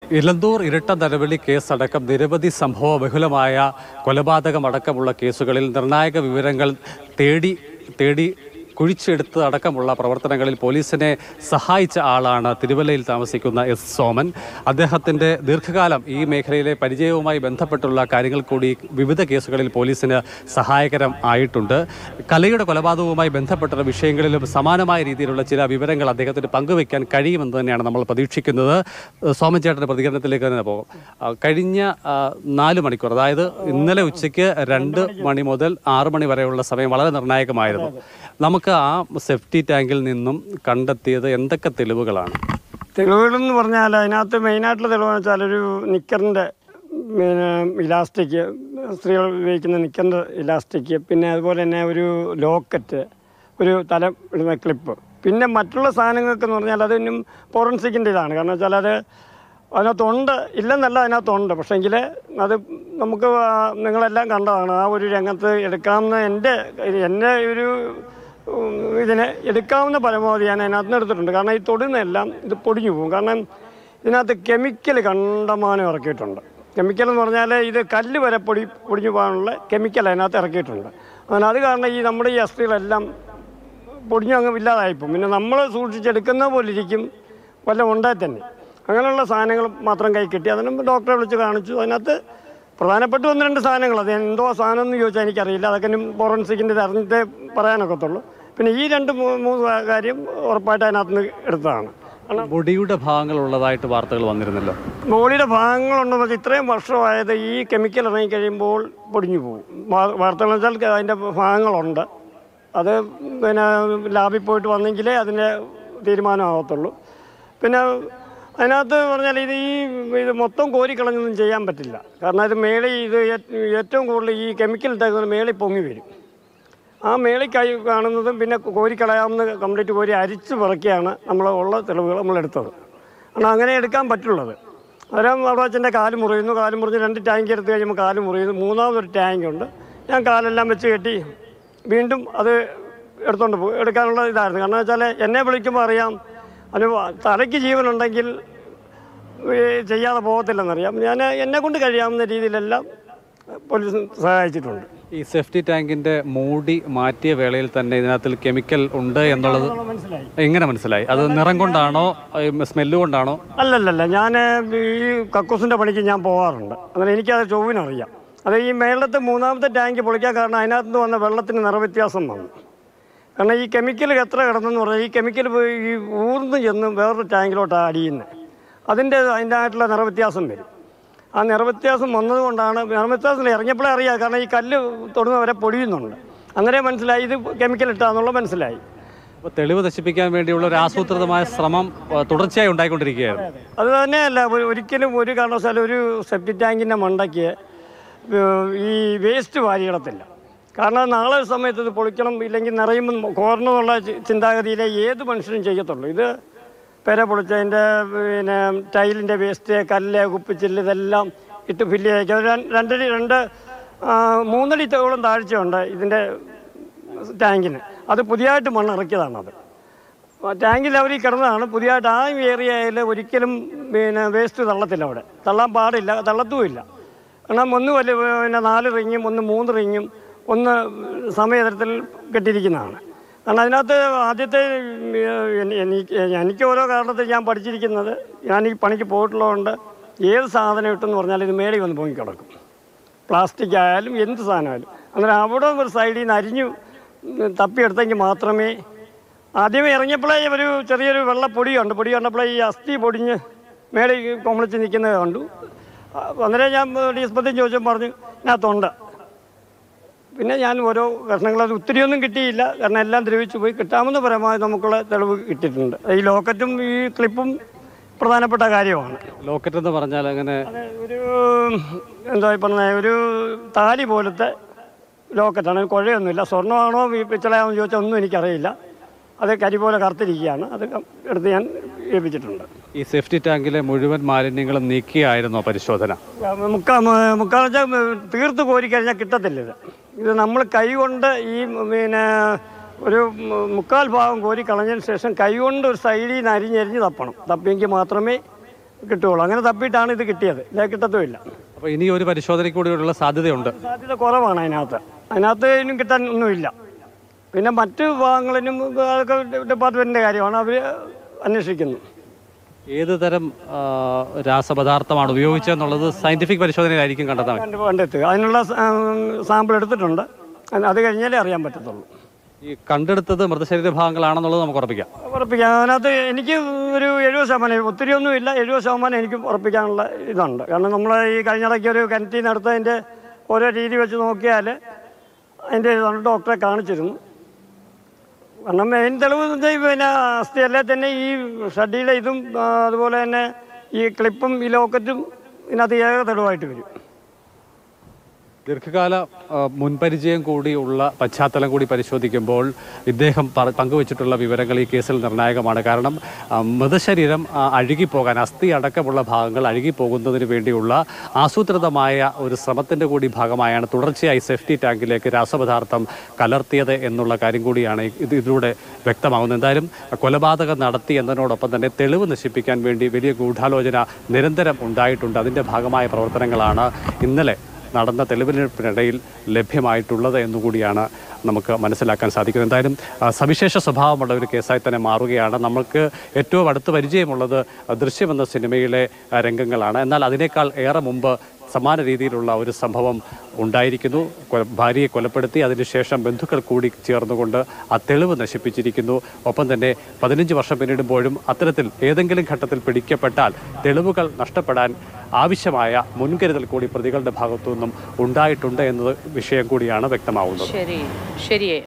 ഇലന്തൂർ ഇരട്ട നരബലി കേസടക്കം നിരവധി സംഭവ ബഹുലമായ കൊലപാതകമടക്കമുള്ള കേസുകളിൽ നിർണായക വിവരങ്ങൾ തേടി കുഴിച്ചെടുത്ത് അടക്കമുള്ള പ്രവർത്തനങ്ങളിൽ പോലീസിനെ സഹായിച്ച ആളാണ് തിരുവല്ലയിൽ താമസിക്കുന്ന എസ് സോമൻ. അദ്ദേഹത്തിൻ്റെ ദീർഘകാലം ഈ മേഖലയിലെ പരിചയവുമായി ബന്ധപ്പെട്ടുള്ള കാര്യങ്ങൾ കൂടി വിവിധ കേസുകളിൽ പോലീസിന് സഹായകരം ആയിട്ടുണ്ട്. കലയുടെ കൊലപാതകവുമായി ബന്ധപ്പെട്ട വിഷയങ്ങളിലും സമാനമായ രീതിയിലുള്ള ചില വിവരങ്ങൾ അദ്ദേഹത്തിന് പങ്കുവയ്ക്കാൻ കഴിയുമെന്ന് തന്നെയാണ് നമ്മൾ പ്രതീക്ഷിക്കുന്നത്. സോമൻ ചേട്ടൻ്റെ പ്രതികരണത്തിലേക്ക് തന്നെ പോകും. കഴിഞ്ഞ 4 മണിക്കൂർ, അതായത് ഇന്നലെ ഉച്ചയ്ക്ക് 2 മണി മുതൽ 6 മണി വരെയുള്ള സമയം വളരെ നിർണായകമായിരുന്നു. നമുക്ക് ആ സേഫ്റ്റി ടാങ്കിൽ നിന്നും കണ്ടെത്തിയത് എന്തൊക്കെ തെളിവുകളാണ്? തെളിവുകളെന്ന് പറഞ്ഞാൽ അതിനകത്ത് മെയിനായിട്ടുള്ള തെളിവെന്ന് വെച്ചാൽ ഒരു നിക്കറിൻ്റെ ഇലാസ്റ്റിക്, സ്ത്രീകൾ ഉപയോഗിക്കുന്ന നിക്കറിൻ്റെ ഇലാസ്റ്റിക്, പിന്നെ അതുപോലെ തന്നെ ഒരു ലോക്കറ്റ്, ഒരു തല ഇടുന്ന ക്ലിപ്പ്, പിന്നെ മറ്റുള്ള സാധനങ്ങൾക്കെന്ന് പറഞ്ഞാൽ അതിനും ഫോറൻസിക്കിൻ്റെ ഇതാണ്. കാരണം വെച്ചാൽ അത് അതിനകത്തുണ്ട്, ഇല്ലെന്നല്ല അതിനകത്തുണ്ട്. പക്ഷേങ്കിൽ അത് നമുക്ക് നിങ്ങളെല്ലാം കണ്ടതാണ്. ആ ഒരു രംഗത്ത് എടുക്കാവുന്ന എൻ്റെ ഒരു ഇതിനെ എടുക്കാവുന്ന പരമാവധി ഞാൻ അതിനകത്ത് എടുത്തിട്ടുണ്ട്. കാരണം ഈ തൊടുന്നതെല്ലാം ഇത് പൊടിഞ്ഞു പോകും. കാരണം ഇതിനകത്ത് കെമിക്കൽ കണ്ടമാനം ഇറക്കിയിട്ടുണ്ട്. കെമിക്കൽ എന്ന് പറഞ്ഞാൽ ഇത് കല്ല് വരെ പൊടിഞ്ഞു പോകാനുള്ള കെമിക്കൽ അതിനകത്ത് ഇറക്കിയിട്ടുണ്ട്. അങ്ങനെ അത് കാരണം ഈ നമ്മുടെ ഈ അസ്ഥികളെല്ലാം പൊടിഞ്ഞു അങ്ങ് ഇല്ലാതായിപ്പോവും. പിന്നെ നമ്മൾ സൂക്ഷിച്ചെടുക്കുന്ന പോലെ ഇരിക്കും വല്ലതും ഉണ്ടായി തന്നെ. അങ്ങനെയുള്ള സാധനങ്ങൾ മാത്രം കൈ കിട്ടി. അതിനും ഡോക്ടറെ വിളിച്ച് കാണിച്ചു. അതിനകത്ത് പ്രധാനപ്പെട്ട 1-2 സാധനങ്ങൾ, അത് എന്തോ സാധനം എന്ന് ചോദിച്ചാൽ എനിക്കറിയില്ല. അതൊക്കെ ഫോറൻസിക്കിൻ്റെ ഇത് അറിഞ്ഞിട്ടേ പറയാനൊക്കത്തുള്ളൂ. പിന്നെ ഈ 2-3 കാര്യം ഉറപ്പായിട്ട് അതിനകത്ത് നിന്ന് എടുത്തതാണ്. ബോഡിയുടെ ഭാഗങ്ങൾ ഉള്ളതായിട്ട് വാർത്തകൾ വന്നിരുന്നല്ലോ. ബോഡിയുടെ ഭാഗങ്ങളുണ്ടെന്ന് ഇത്രയും വർഷമായത് ഈ കെമിക്കൽ ഇറങ്ങിക്കഴിയുമ്പോൾ പൊടിഞ്ഞു പോകും. വാർത്തകൾ വെച്ചാൽ അതിൻ്റെ ഭാഗങ്ങളുണ്ട്. അത് പിന്നെ ലാബിൽ പോയിട്ട് വന്നെങ്കിലേ അതിൻ്റെ തീരുമാനമാകത്തുള്ളൂ. പിന്നെ അതിനകത്ത് പറഞ്ഞാൽ ഇത് മൊത്തം കോരിക്കളഞ്ഞൊന്നും ചെയ്യാൻ പറ്റില്ല. കാരണം ഇത് ഏറ്റവും കൂടുതൽ ഈ കെമിക്കൽ ഇട്ടേക്കുന്നത് മേളിൽ പൊങ്ങി വരും. ആ മേളിൽ കൈ കാണുന്നതും പിന്നെ കോരിക്കളയാവുന്ന കംപ്ലീറ്റ് കോരി അരിച്ച് പിറക്കിയാണ് ഉള്ള തെളിവുകൾ നമ്മളെടുത്തത്. കാരണം അങ്ങനെ എടുക്കാൻ പറ്റുള്ളത്. അന്നേരം അവിടെ വെച്ചെൻ്റെ കാല് മുറിയുന്നു. കാല് മുറിഞ്ഞ് 2 ടാങ്ക് എടുത്ത് കഴിയുമ്പോൾ കാല് മുറിയുന്നു. 3ാമതൊരു ടാങ്കുണ്ട്. ഞാൻ കാലെല്ലാം വെച്ച് കെട്ടി വീണ്ടും അത് എടുക്കാനുള്ള ഇതായിരുന്നു. കാരണം വെച്ചാൽ എന്നെ വിളിക്കുമ്പോൾ അറിയാം അതിന് തലയ്ക്ക് ജീവനുണ്ടെങ്കിൽ ചെയ്യാതെ പോകത്തില്ലെന്നറിയാം. ഞാൻ എന്നെക്കൊണ്ട് കഴിയാവുന്ന രീതിയിലെല്ലാം പോലീസ് സഹായിച്ചിട്ടുണ്ട്. ഈ സേഫ്റ്റി ടാങ്കിൻ്റെ മൂടി മാറ്റിയ വേളയിൽ തന്നെ ഇതിനകത്ത് കെമിക്കൽ ഉണ്ട് എന്നുള്ളത് എങ്ങനെ മനസ്സിലായി? അത് നിറം കൊണ്ടാണോ സ്മെല്ല് കൊണ്ടാണോ? അല്ലല്ല, ഞാൻ ഈ കക്കൂസിൻ്റെ പണിക്ക് ഞാൻ പോകാറുണ്ട്. അങ്ങനെ എനിക്കത് ചൊവ്വിനറിയാം. അത് ഈ മേളത്തെ 3ാമത്തെ ടാങ്ക് പൊളിക്കാൻ കാരണം അതിനകത്ത് നിന്ന് വന്ന വെള്ളത്തിന് നിറവ്യത്യാസം വന്നു. കാരണം ഈ കെമിക്കൽ എത്ര കിടന്നെന്ന് പറഞ്ഞാൽ ഈ കെമിക്കൽ ഈ ഊർന്ന് ചെന്ന് വേറൊരു ടാങ്കിലോട്ടാണ് അടിയുന്നത്. അതിൻ്റെതായിട്ടുള്ള നിറവ്യത്യാസം വരും. ആ നിറവ്യത്യാസം വന്നതുകൊണ്ടാണ് നിറവ്യത്യാസം ഇറങ്ങിയപ്പോഴേ അറിയാം. കാരണം ഈ കല്ല് തൊടുന്നവരെ പൊടിയുന്നുണ്ട്. അങ്ങനെ മനസ്സിലായി ഇത് കെമിക്കൽ ഇട്ടാന്നുള്ള മനസ്സിലായി. അപ്പോൾ തെളിവ് നശിപ്പിക്കാൻ വേണ്ടിയുള്ള ഒരു ആസൂത്രിതമായ ശ്രമം തുടർച്ചയായി ഉണ്ടായിക്കൊണ്ടിരിക്കുകയായിരുന്നു. അത് തന്നെയല്ല, ഒരിക്കലും ഒരു കാരണവശാലും ഒരു സെപ്റ്റി ടാങ്കിൻ്റെ മണ്ടയ്ക്ക് ഈ വേസ്റ്റ് വാരിയിടത്തില്ല. കാരണം നാളെ സമയത്ത് ഇത് പൊളിക്കണം, ഇല്ലെങ്കിൽ നിറയുമ്പം കോരണമെന്നുള്ള ചിന്താഗതിയിലെ ഏത് മനുഷ്യനും ചെയ്യത്തുള്ളൂ. ഇത് പെര പൊളിച്ചതിൻ്റെ പിന്നെ ടൈലിൻ്റെ വേസ്റ്റ്, കല്ല്, കുപ്പിച്ചില്ല് ഇതെല്ലാം ഇട്ട് ഫില്ല് ചെയ്യിക്കുക. 3 അടിയോളം താഴ്ചയുണ്ട് ഇതിൻ്റെ ടാങ്കിന്. അത് പുതിയതായിട്ട് മണ്ണ് ഇറക്കിയതാണത്. ടാങ്കിൽ അവർ കിടന്നതാണ്. പുതിയതായിട്ട് ആ ഏരിയയിൽ ഒരിക്കലും പിന്നെ വേസ്റ്റ് തള്ളത്തില്ല. അവിടെ തള്ളാൻ പാടില്ല, തള്ളത്തുമില്ല. കാരണം ഒന്ന് പിന്നെ 4 റിങ്ങും 3 റിങ്ങും 1 സമയതരത്തിൽ കെട്ടിയിരിക്കുന്നതാണ്. കാരണം അതിനകത്ത് ആദ്യത്തെ എനിക്ക് ഓരോ കാരണത്തിൽ ഞാൻ പഠിച്ചിരിക്കുന്നത്, ഞാൻ ഈ പണിക്ക് പോയിട്ടുള്ളതുകൊണ്ട് ഏത് സാധനം ഇട്ടെന്ന് പറഞ്ഞാൽ ഇത് മേളിൽ വന്ന് പൊങ്ങിക്കിടക്കും. പ്ലാസ്റ്റിക് ആയാലും എന്ത് സാധനമായാലും. അന്നേരം അവിടെ ഒരു സൈഡിൽ നിന്ന് അരിഞ്ഞു തപ്പിയെടുത്തെങ്കിൽ മാത്രമേ. ആദ്യമേ ഇറങ്ങിയപ്പോഴേ ഒരു ചെറിയൊരു വെള്ളപ്പൊടിയുണ്ട്. പൊടി കണ്ടപ്പോഴേ ഈ അസ്ഥി പൊടിഞ്ഞ് മേളിൽ കൊമളിച്ച് നിൽക്കുന്നത് കണ്ടു. അന്നേരം ഞാൻ ഡിസ്പത്യം ചോദിച്ചാൽ പറഞ്ഞു ഇതിനകത്തുണ്ട്. പിന്നെ ഞാൻ ഓരോ കഷ്ണങ്ങളത് ഒത്തിരിയൊന്നും കിട്ടിയില്ല. കാരണം എല്ലാം ദ്രവിച്ചു പോയി. കിട്ടാവുന്ന പരമാവധി നമുക്കുള്ള തെളിവ് കിട്ടിയിട്ടുണ്ട്. ഈ ലോക്കറ്റും ഈ ക്ലിപ്പും പ്രധാനപ്പെട്ട കാര്യമാണ്. ലോക്കറ്റ് എന്ന് പറഞ്ഞാൽ അങ്ങനെ ഒരു എന്താ പറഞ്ഞത്, ഒരു താലി പോലത്തെ ലോക്കറ്റാണ്. കുഴയൊന്നുമില്ല. സ്വർണ്ണമാണോ പിച്ചളയാണോ ചോദിച്ചാൽ ഒന്നും എനിക്കറിയില്ല. അത് കരി പോലെ കറുത്തിരിക്കുകയാണ്. അത് എടുത്ത് ഞാൻ ഏൽപ്പിച്ചിട്ടുണ്ട്. ഈ സേഫ്റ്റി ടാങ്കിലെ മുഴുവൻ മാലിന്യങ്ങളും നീക്കിയായിരുന്നോ പരിശോധന? മുക്കാൽ തീർത്ത് കോരിക്കഴിഞ്ഞാൽ കിട്ടത്തില്ല. ഇത് നമ്മൾ കൈ കൊണ്ട് ഈ പിന്നെ ഒരു 3/4 ഭാഗം കോരി കളഞ്ഞതിന് ശേഷം കൈ കൊണ്ട് ഒരു സൈഡിൽ നിന്ന് അരിഞ്ഞ് തപ്പണം. തപ്പിയെങ്കിൽ മാത്രമേ കിട്ടുകയുള്ളൂ. അങ്ങനെ തപ്പിയിട്ടാണ് ഇത് കിട്ടിയത്, ഇല്ലേ കിട്ടത്തുമില്ല. അപ്പോൾ ഇനി ഒരു പരിശോധനയ്ക്ക് കൂടിയുള്ള സാധ്യതയുണ്ട്. സാധ്യത കുറവാണ് അതിനകത്ത് ഇനിയും കിട്ടാൻ ഒന്നുമില്ല. പിന്നെ മറ്റ് ഭാഗങ്ങളിലും അതൊക്കെ ഡിപ്പാർട്ട്മെൻറ്റിൻ്റെ കാര്യമാണ്, അവർ അന്വേഷിക്കുന്നു. ഏത് തരം രാസപദാർത്ഥമാണ് ഉപയോഗിച്ചതെന്നുള്ളത് സയന്റിഫിക് പരിശോധനയിലായിരിക്കും കണ്ടെത്തുക. അതിനുള്ള സാമ്പിൾ എടുത്തിട്ടുണ്ട്, അത് കഴിഞ്ഞാലേ അറിയാൻ പറ്റത്തുള്ളൂ. ഈ കണ്ടെടുത്തത് മൃതശരീര ഭാഗങ്ങളാണെന്നുള്ളത് നമുക്ക് ഉറപ്പിക്കാം. അതിനകത്ത് എനിക്ക് ഒരു 70%, ഒത്തിരി ഒന്നുമില്ല, 70% എനിക്ക് ഉറപ്പിക്കാനുള്ള ഇതുണ്ട്. കാരണം നമ്മൾ ഈ കഴിഞ്ഞിടയ്ക്ക് ഒരു കിണറ്റിൽ നിന്ന് എടുത്തതിൻ്റെ ഓരോ രീതി വെച്ച് നോക്കിയാൽ അതിൻ്റെ ഇതുണ്ട്. ഡോക്ടറെ കാണിച്ചിരുന്നു. കാരണം മെയിൻ തെളിവ് പിന്നെ അസ്ഥിയല്ലേ തന്നെ ഈ ഷഡിയുടെ ഇതും അതുപോലെ തന്നെ ഈ ക്ലിപ്പും ഈ ലോക്കറ്റും ഇതിനകത്ത് ഏക തെളിവായിട്ട് വരും. ദീർഘകാല മുൻപരിചയം കൂടിയുള്ള പശ്ചാത്തലം കൂടി പരിശോധിക്കുമ്പോൾ ഇദ്ദേഹം പങ്കുവച്ചിട്ടുള്ള വിവരങ്ങൾ ഈ കേസിൽ നിർണായകമാണ്. കാരണം മൃതശരീരം അഴുകിപ്പോകാൻ, അസ്ഥി അടക്കമുള്ള ഭാഗങ്ങൾ അഴുകിപ്പോകുന്നതിന് വേണ്ടിയുള്ള ആസൂത്രിതമായ ഒരു ശ്രമത്തിൻ്റെ കൂടി ഭാഗമായാണ് തുടർച്ചയായി സേഫ്റ്റി ടാങ്കിലേക്ക് രാസപദാർത്ഥം കലർത്തിയത് എന്നുള്ള കാര്യം കൂടിയാണ് ഇതിലൂടെ വ്യക്തമാകുന്നത്. എന്തായാലും കൊലപാതകം നടത്തി എന്നതിനോടൊപ്പം തന്നെ തെളിവ് നശിപ്പിക്കാൻ വേണ്ടി വലിയ ഗൂഢാലോചന നിരന്തരം ഉണ്ടായിട്ടുണ്ട്. അതിൻ്റെ ഭാഗമായ പ്രവർത്തനങ്ങളാണ് ഇന്നലെ നടന്ന തെളിവെടുപ്പിനിടയിൽ ലഭ്യമായിട്ടുള്ളത് എന്നുകൂടിയാണ് നമുക്ക് മനസ്സിലാക്കാൻ സാധിക്കുന്നത്. എന്തായാലും സവിശേഷ സ്വഭാവമുള്ള ഒരു കേസായി തന്നെ മാറുകയാണ്. നമുക്ക് ഏറ്റവും അടുത്ത് പരിചയമുള്ളത് ദൃശ്യം എന്ന സിനിമയിലെ രംഗങ്ങളാണ്. എന്നാൽ അതിനേക്കാൾ ഏറെ മുമ്പ് സമാന രീതിയിലുള്ള ഒരു സംഭവം ഉണ്ടായിരിക്കുന്നു. ഭാര്യയെ കൊലപ്പെടുത്തി അതിനുശേഷം ബന്ധുക്കൾ കൂടി ചേർന്നുകൊണ്ട് ആ തെളിവ് നശിപ്പിച്ചിരിക്കുന്നു. ഒപ്പം തന്നെ 15 വർഷം പിന്നിടുമ്പോഴും അത്തരത്തിൽ ഏതെങ്കിലും ഘട്ടത്തിൽ പിടിക്കപ്പെട്ടാൽ തെളിവുകൾ നഷ്ടപ്പെടാൻ ആവശ്യമായ മുൻകരുതൽ കൂടി പ്രതികളുടെ ഭാഗത്തു നിന്നും ഉണ്ടായിട്ടുണ്ട് എന്നത് വിഷയം കൂടിയാണ് വ്യക്തമാവുന്നത്. ശരി.